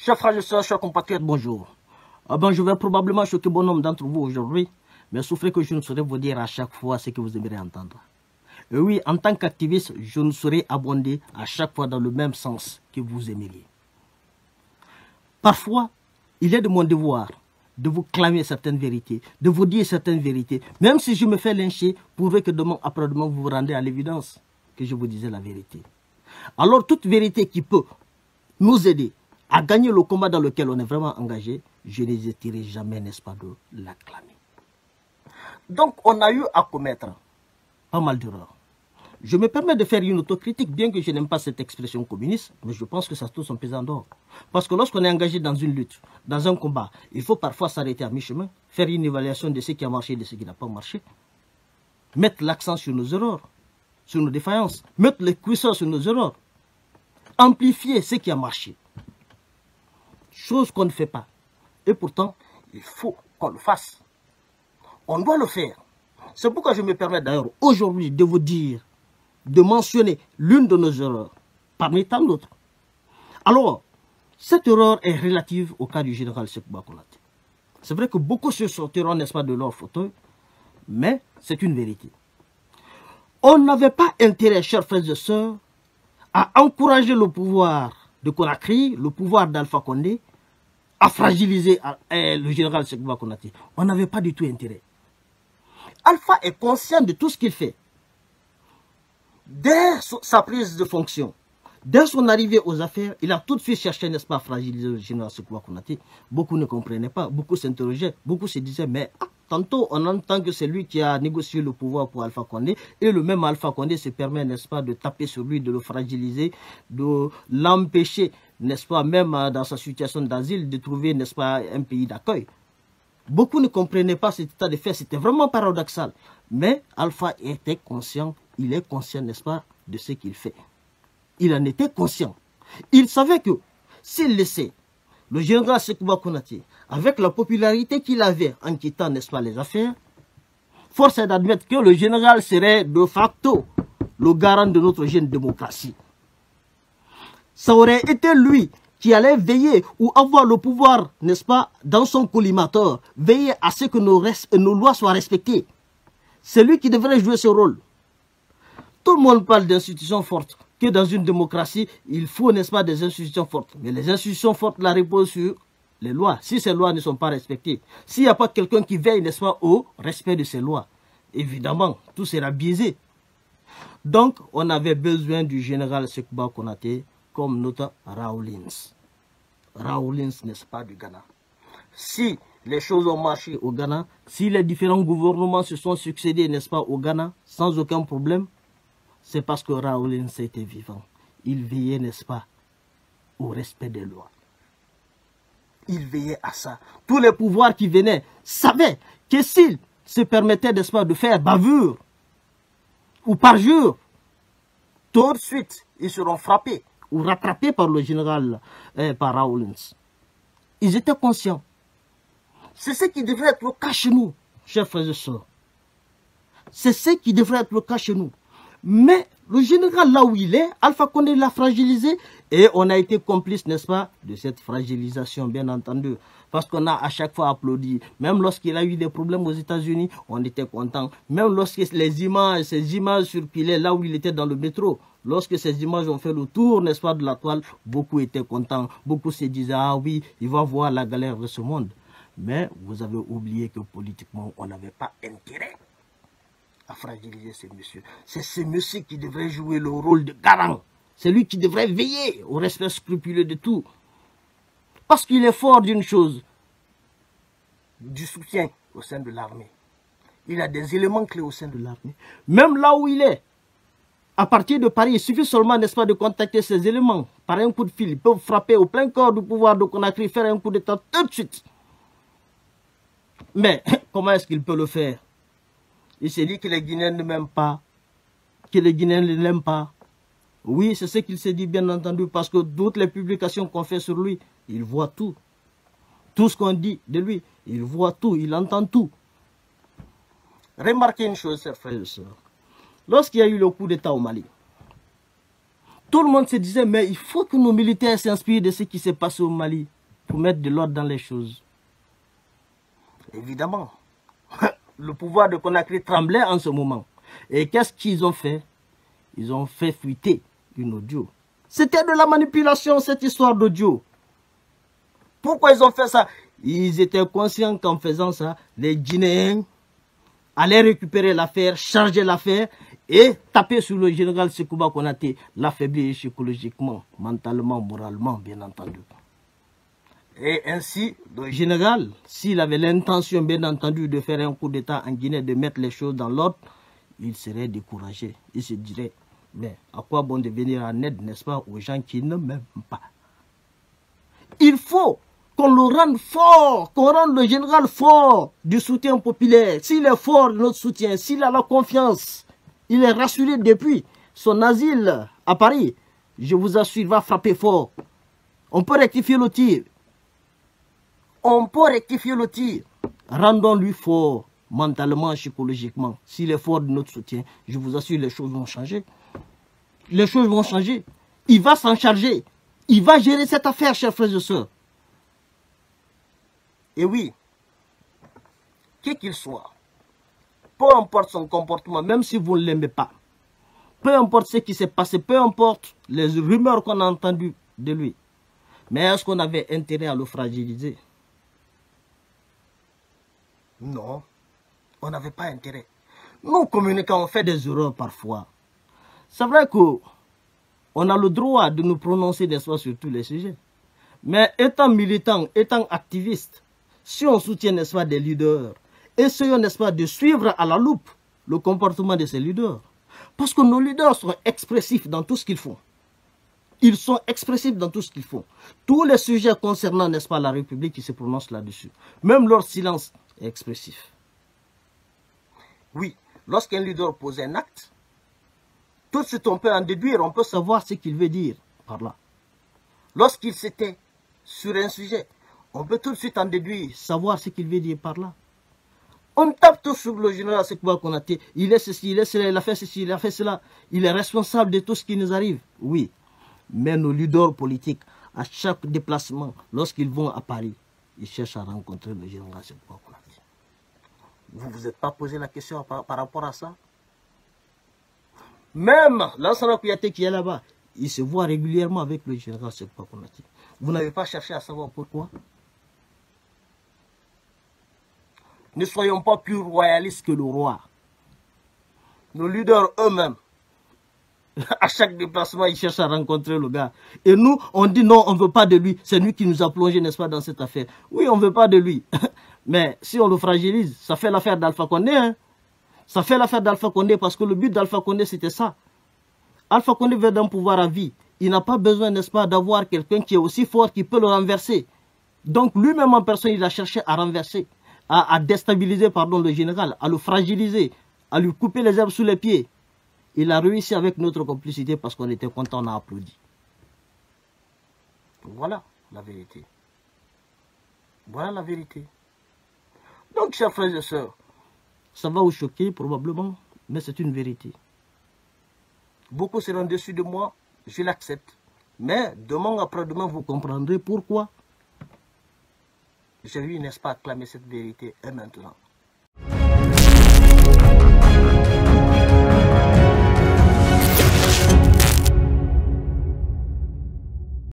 Chers frères et sœurs, chers compatriotes, bonjour. Je vais probablement choquer bon nombre d'entre vous aujourd'hui, mais souffrez que je ne saurais vous dire à chaque fois ce que vous aimeriez entendre. Et oui, en tant qu'activiste, je ne saurais abonder à chaque fois dans le même sens que vous aimeriez. Parfois, il est de mon devoir de vous clamer certaines vérités, de vous dire certaines vérités, même si je me fais lyncher, prouvez que demain, après-demain, vous vous rendez à l'évidence que je vous disais la vérité. Alors, toute vérité qui peut nous aider à gagner le combat dans lequel on est vraiment engagé, je n'hésiterai jamais, n'est-ce pas, de l'acclamer. Donc, on a eu à commettre pas mal d'erreurs. Je me permets de faire une autocritique, bien que je n'aime pas cette expression communiste, mais je pense que ça se trouve son pesant d'or. Parce que lorsqu'on est engagé dans une lutte, dans un combat, il faut parfois s'arrêter à mi-chemin, faire une évaluation de ce qui a marché et de ce qui n'a pas marché, mettre l'accent sur nos erreurs, sur nos défaillances, mettre les cuisseurs sur nos erreurs, amplifier ce qui a marché. Chose qu'on ne fait pas. Et pourtant, il faut qu'on le fasse. On doit le faire. C'est pourquoi je me permets d'ailleurs aujourd'hui de vous dire, de mentionner l'une de nos erreurs, parmi tant d'autres. Alors, cette erreur est relative au cas du général Sékou Konaté. C'est vrai que beaucoup se sortiront, n'est-ce pas, de leur fauteuil, mais c'est une vérité. On n'avait pas intérêt, chers frères et sœurs, à encourager le pouvoir de Conakry, le pouvoir d'Alpha Condé, à fragiliser le général Sékou Konaté. On n'avait pas du tout intérêt. Alpha est conscient de tout ce qu'il fait. Dès sa prise de fonction, dès son arrivée aux affaires, il a tout de suite cherché, n'est-ce pas, à fragiliser le général Sékou Konaté. Beaucoup ne comprenaient pas, beaucoup s'interrogeaient, beaucoup se disaient, mais tantôt on entend que c'est lui qui a négocié le pouvoir pour Alpha Condé, et le même Alpha Condé se permet, n'est-ce pas, de taper sur lui, de le fragiliser, de l'empêcher, n'est-ce pas, même dans sa situation d'asile, de trouver, n'est-ce pas, un pays d'accueil. Beaucoup ne comprenaient pas cet état de fait, c'était vraiment paradoxal. Mais Alpha était conscient, il est conscient, n'est-ce pas, de ce qu'il fait. Il en était conscient. Il savait que s'il laissait le général Sékou Konaté, avec la popularité qu'il avait en quittant, n'est-ce pas, les affaires, force est d'admettre que le général serait de facto le garant de notre jeune démocratie. Ça aurait été lui qui allait veiller ou avoir le pouvoir, n'est-ce pas, dans son collimateur, veiller à ce que nos lois soient respectées. C'est lui qui devrait jouer ce rôle. Tout le monde parle d'institutions fortes, que dans une démocratie, il faut, n'est-ce pas, des institutions fortes. Mais les institutions fortes, la reposent sur les lois. Si ces lois ne sont pas respectées, s'il n'y a pas quelqu'un qui veille, n'est-ce pas, au respect de ces lois, évidemment, tout sera biaisé. Donc, on avait besoin du général Sékou Konaté comme notre Rawlins. Rawlins, n'est-ce pas, du Ghana. Si les choses ont marché au Ghana, si les différents gouvernements se sont succédés, n'est-ce pas, au Ghana, sans aucun problème, c'est parce que Rawlins était vivant. Il veillait, n'est-ce pas, au respect des lois. Il veillait à ça. Tous les pouvoirs qui venaient savaient que s'ils se permettaient, n'est-ce pas, de faire bavure ou parjure, tout de suite, ils seront frappés ou rattrapés par le général, par Rawlins. Ils étaient conscients. C'est ce qui devrait être le cas chez nous, chers frères et sœurs. C'est ce qui devrait être le cas chez nous. Mais le général, là où il est, Alpha Condé l'a fragilisé et on a été complice, n'est-ce pas, de cette fragilisation, bien entendu. Parce qu'on a à chaque fois applaudi. Même lorsqu'il a eu des problèmes aux États-Unis, on était content. Même lorsque ces images circulaient là où il était dans le métro, lorsque ces images ont fait le tour, n'est-ce pas, de la toile, beaucoup étaient contents. Beaucoup se disaient, ah oui, il va voir la galère de ce monde. Mais vous avez oublié que politiquement, on n'avait pas intérêt à fragiliser ce monsieur. C'est ce monsieur qui devrait jouer le rôle de garant. C'est lui qui devrait veiller au respect scrupuleux de tout. Parce qu'il est fort d'une chose, du soutien au sein de l'armée. Il a des éléments clés au sein de l'armée. Même là où il est, à partir de Paris, il suffit seulement, n'est-ce pas, de contacter ces éléments. Par un coup de fil, ils peuvent frapper au plein corps du pouvoir de Conakry, faire un coup d'état tout de suite. Mais comment est-ce qu'il peut le faire? Il s'est dit que les Guinéens ne m'aiment pas, que les Guinéens ne l'aiment pas. Oui, c'est ce qu'il s'est dit, bien entendu, parce que toutes les publications qu'on fait sur lui, il voit tout. Tout ce qu'on dit de lui, il voit tout, il entend tout. Remarquez une chose, chers frères et sœurs. Lorsqu'il y a eu le coup d'État au Mali, tout le monde se disait, mais il faut que nos militaires s'inspirent de ce qui s'est passé au Mali. pour mettre de l'ordre dans les choses. Évidemment, le pouvoir de Conakry tremblait en ce moment. Et qu'est-ce qu'ils ont fait? Ils ont fait fuiter une audio. C'était de la manipulation, cette histoire d'audio. Pourquoi ils ont fait ça? Ils étaient conscients qu'en faisant ça, les Guinéens allaient récupérer l'affaire, charger l'affaire et taper sur le général Sekouba Konaté, l'affaiblir psychologiquement, mentalement, moralement, bien entendu. Et ainsi, le général, s'il avait l'intention, bien entendu, de faire un coup d'État en Guinée, de mettre les choses dans l'ordre, il serait découragé. Il se dirait, mais à quoi bon de venir en aide, n'est-ce pas, aux gens qui ne m'aiment pas? Il faut qu'on le rende fort, qu'on rende le général fort du soutien populaire. S'il est fort de notre soutien, s'il a la confiance, il est rassuré depuis son asile à Paris, je vous assure, il va frapper fort. On peut rectifier le tir. On peut rectifier le tir. Rendons-lui fort, mentalement, psychologiquement. S'il est fort de notre soutien, je vous assure, les choses vont changer. Les choses vont changer. Il va s'en charger. Il va gérer cette affaire, chers frères et sœurs. Et oui, quel qu'il soit, peu importe son comportement, même si vous ne l'aimez pas, peu importe ce qui s'est passé, peu importe les rumeurs qu'on a entendues de lui, mais est-ce qu'on avait intérêt à le fragiliser? Non, on n'avait pas intérêt. Nous, communicants, on fait des erreurs parfois. C'est vrai qu'on a le droit de nous prononcer des fois sur tous les sujets. Mais étant militant, étant activiste, si on soutient, n'est-ce pas, des leaders, essayons, n'est-ce pas, de suivre à la loupe le comportement de ces leaders. Parce que nos leaders sont expressifs dans tout ce qu'ils font. Ils sont expressifs dans tout ce qu'ils font. Tous les sujets concernant, n'est-ce pas, la République, ils se prononcent là-dessus. Même leur silence est expressif. Oui, lorsqu'un leader pose un acte, tout de suite on peut en déduire, on peut savoir ce qu'il veut dire par là. Lorsqu'il s'était sur un sujet, on peut tout de suite en déduire, savoir ce qu'il veut dire par là. On tape tout sur le général Sekouba Konaté, il est ceci, il est cela, il a fait ceci, il a fait cela. Il est responsable de tout ce qui nous arrive. Oui, mais nos leaders politiques, à chaque déplacement, lorsqu'ils vont à Paris, ils cherchent à rencontrer le général Sekouba Konaté. Vous ne vous êtes pas posé la question par rapport à ça? Même Lansana Kouyaté qui est là-bas, il se voit régulièrement avec le général Sekouba Konaté. Vous n'avez pas cherché à savoir pourquoi? Ne soyons pas plus royalistes que le roi. Nos leaders eux-mêmes, à chaque déplacement, ils cherchent à rencontrer le gars. Et nous, on dit non, on ne veut pas de lui. C'est lui qui nous a plongé, n'est-ce pas, dans cette affaire. Oui, on ne veut pas de lui. Mais si on le fragilise, ça fait l'affaire d'Alpha Condé. Hein? Ça fait l'affaire d'Alpha Condé parce que le but d'Alpha Condé, c'était ça. Alpha Condé veut d'un pouvoir à vie. Il n'a pas besoin, n'est-ce pas, d'avoir quelqu'un qui est aussi fort qui peut le renverser. Donc lui-même en personne, il a cherché à renverser, à déstabiliser, pardon, le général, à le fragiliser, à lui couper les herbes sous les pieds. Il a réussi avec notre complicité parce qu'on était content, on a applaudi. Voilà la vérité. Voilà la vérité. Donc, chers frères et sœurs, ça va vous choquer probablement, mais c'est une vérité. Beaucoup seront déçus de moi, je l'accepte. Mais demain après-demain, vous comprendrez pourquoi j'ai eu, n'est-ce pas, acclamer cette vérité et maintenant.